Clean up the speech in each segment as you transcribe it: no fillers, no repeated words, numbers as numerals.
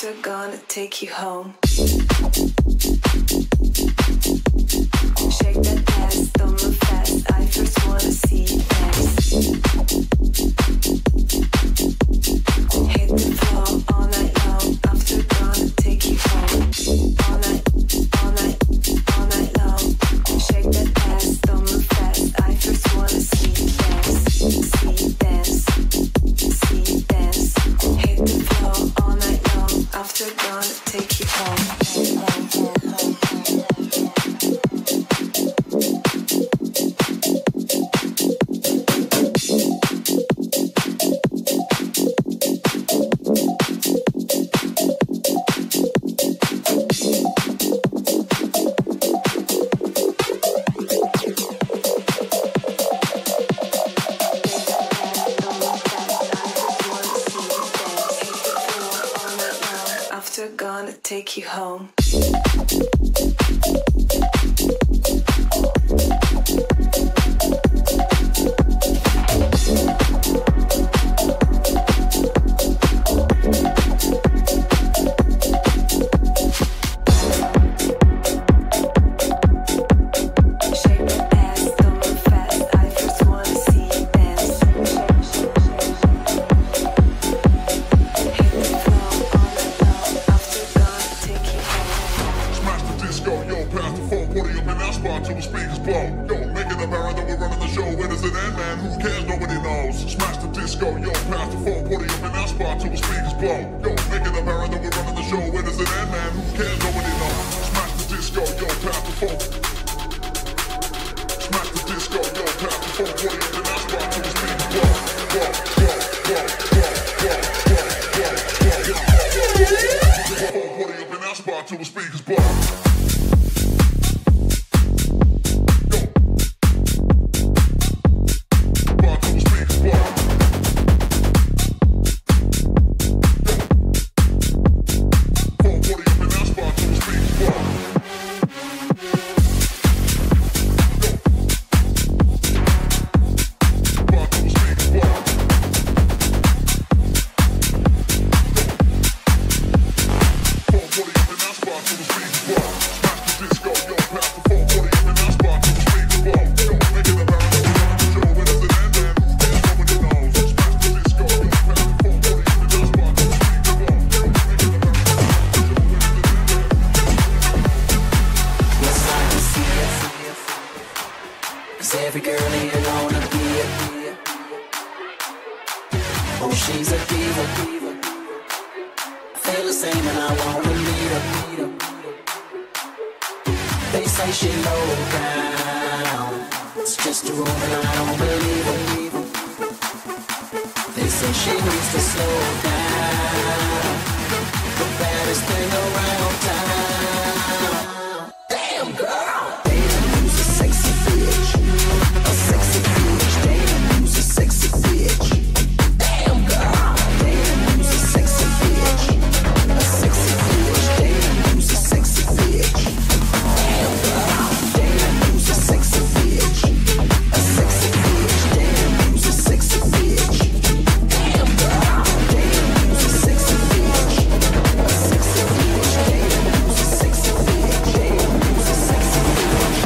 After gonna take you home. Shake that ass, don't move fast. I first wanna see you dance. Hit the floor all night long. After gonna take you home. All night, all night, all night long. Shake that ass, don't move fast. I first wanna see you dance. See you dance, see you dance. Hit the floor all night long. After gonna take you home. Gonna take you home. Till the speakers blow. Every girl here wanna be it. Oh, she's a diva. I feel the same and I wanna meet her. They say she low down. It's just a rumor and I don't believe her. They say she needs to slow down. The baddest thing around town. Damn girl. Damn, who's a sexy bitch? A sexy bitch, damn, who's a sexy bitch? Damn girl, damn, who's a sexy bitch? A sexy bitch, damn, who's a sexy bitch? Damn girl, damn, who's a sexy bitch? A sexy bitch, damn, who's a sexy bitch? Damn girl, damn, who's a sexy bitch? A sexy bitch, damn, who's a sexy bitch? Damn, who's a sexy bitch?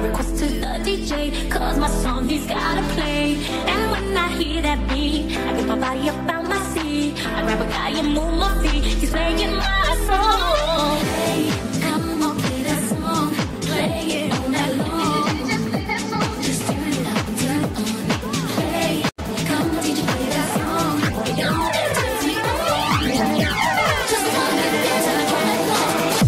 DJ, cause my song he's gotta play. And when I hear that beat, I can way up on my seat. I grab a guy and move my feet. He's playing my song. Hey, come on, play that song. Play it all night long. Just turn it up, turn it on. Hey, come on, DJ, play that song. You know that turns me on. Just wanna dance all night long.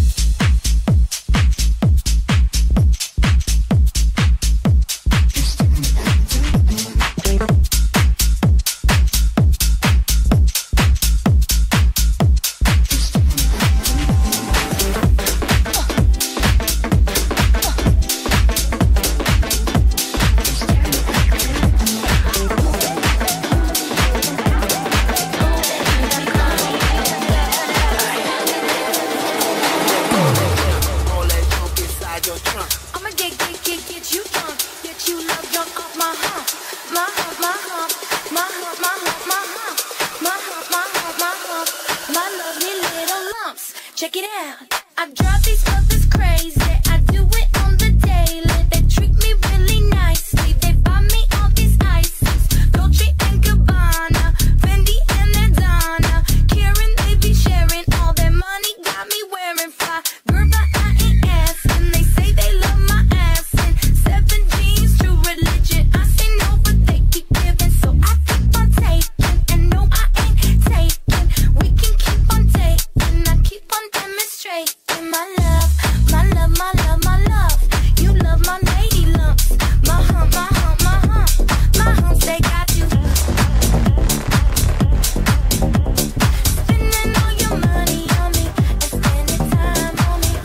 I'ma get you drunk, get you love drunk off my hump, my hump, my hump, my hump, my hump, my hump, my hump, my hump, my hump, my lovely little lumps. Check it out. I drive these brothers crazy. I do it on the daily. They treat me really nicely. They buy me all these ices, Dolce and Gabbana, Fendi and Adana. Karen, they be sharing all their money. Got me wearing fly. Girl, but I ain't asking. They say they love my ass and 7 jeans, true religion. I say no, but they keep giving, so I keep on taking. And no, I ain't taking. We can keep on taking. I keep on demonstrating my love, my love, my love, my love. You love my lady lumps, my hump, my hump, my hump, my humps. They got you spending all your money on me and spending time on me.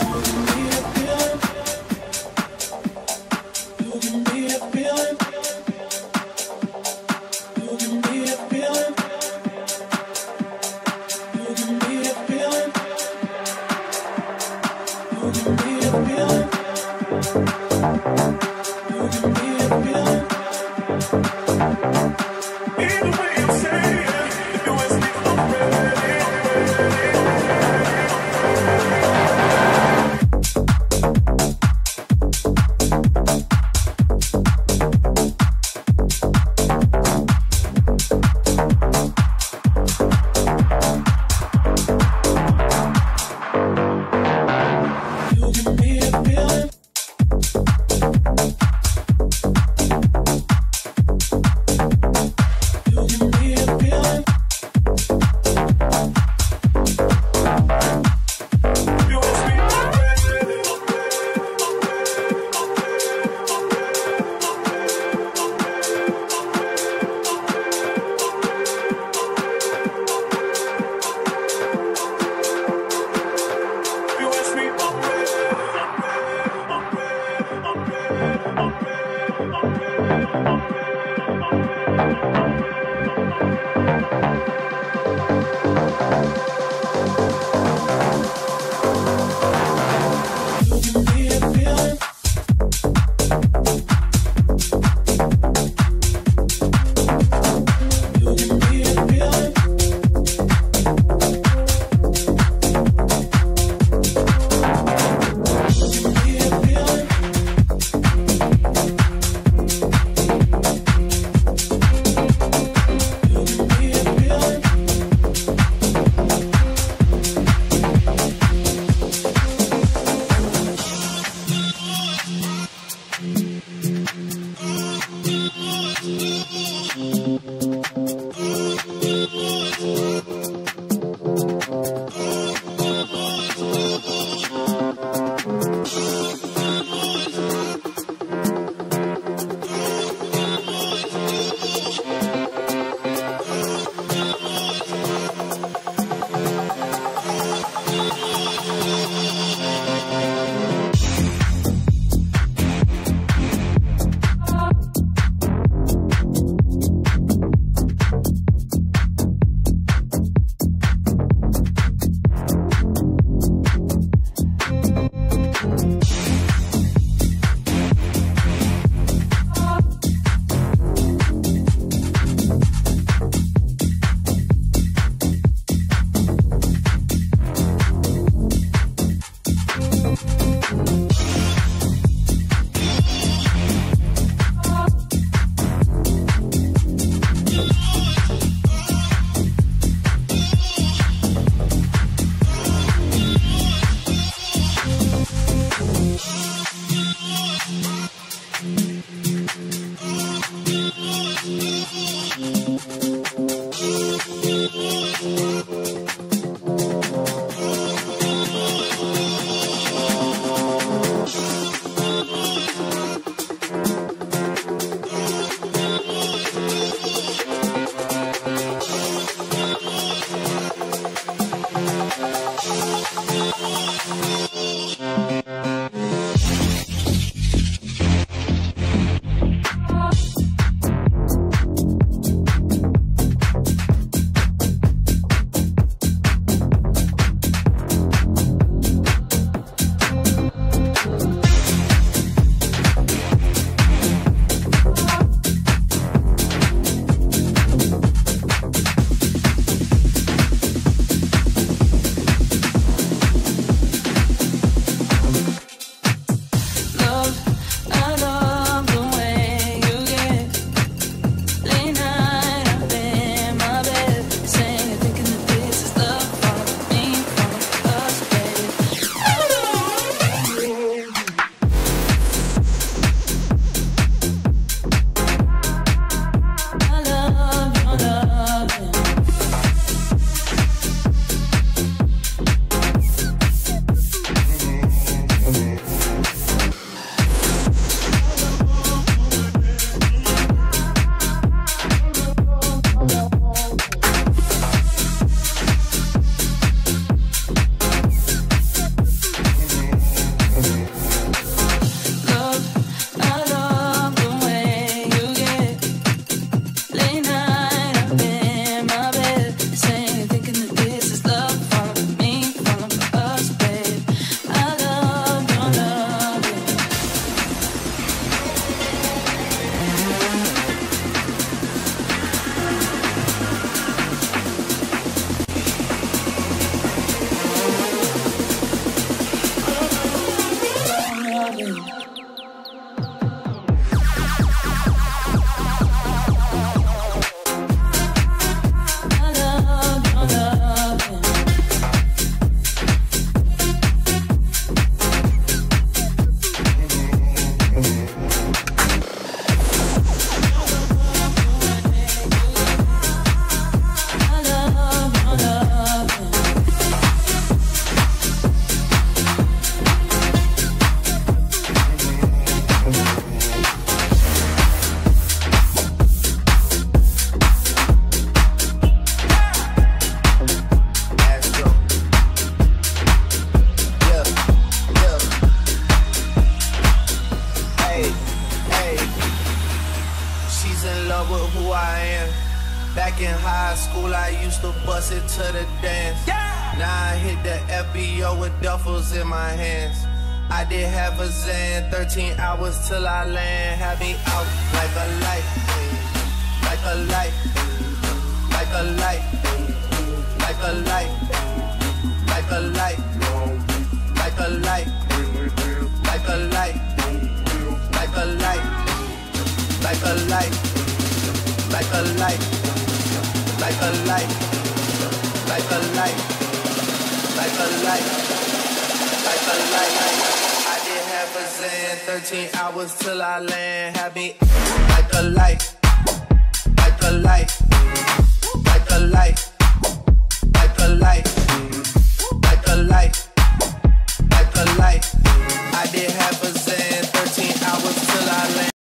was in love with who I am. Back in high school, I used to bust it to the dance. Now I hit the FBO with duffels in my hands. I did have a Zan, 13 hours till I land. Had me out like a light, like a light, like a light, like a light, like a light, like a light, like a light, like a light, like a light, like a light, like a light, like a light, like a light, like a light. I did have a Zan, 13 hours till I land. Had me like a light, like a light, like a light, like a light, like a light, like a light. I did have a